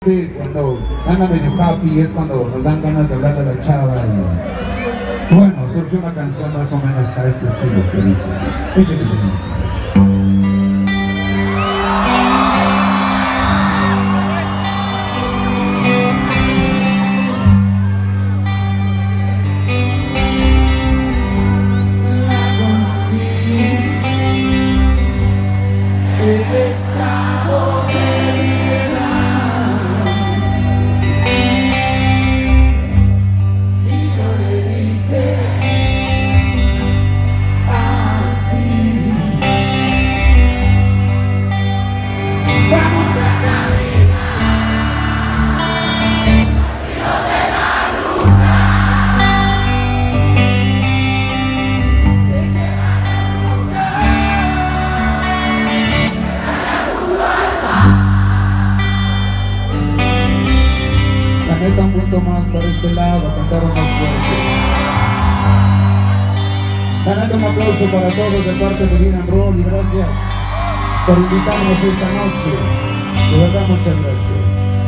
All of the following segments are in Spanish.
Cuando anda medio happy es cuando nos dan ganas de hablar de la chava y bueno, surgió una canción más o menos a este estilo que dice así. Échale, señor. Un punto más para este lado, cantaron más fuerte. Ganando un aplauso para todos de parte de Beat and Roll y gracias por invitarnos esta noche. De verdad, muchas gracias.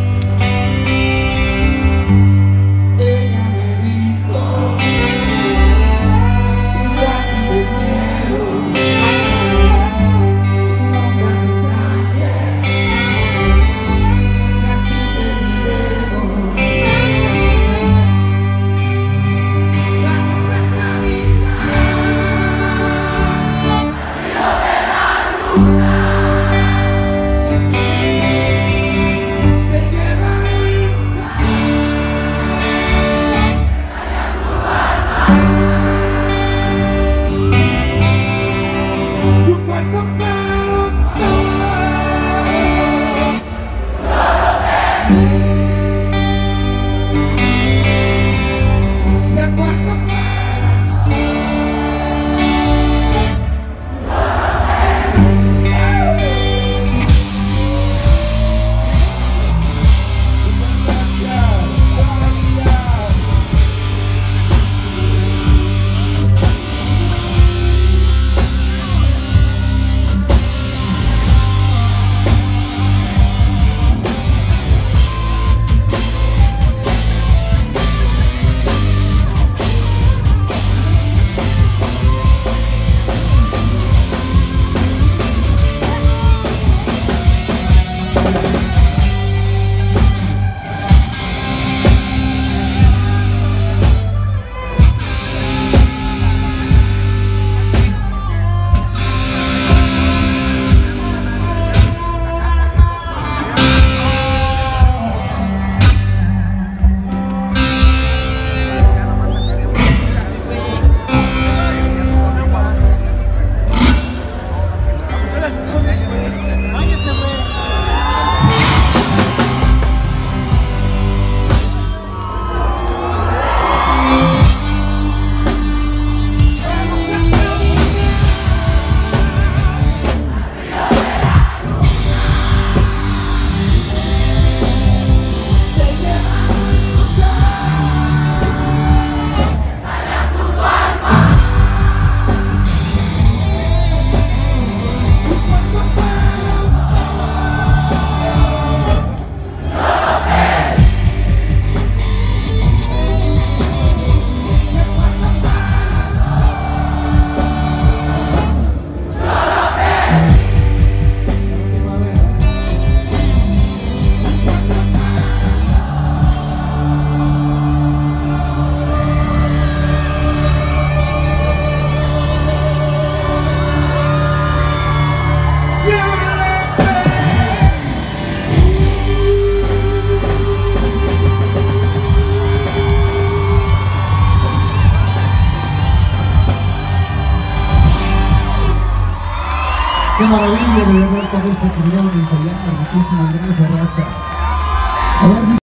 Qué maravilla de verdad con este programa ensayando. Muchísimas gracias, raza.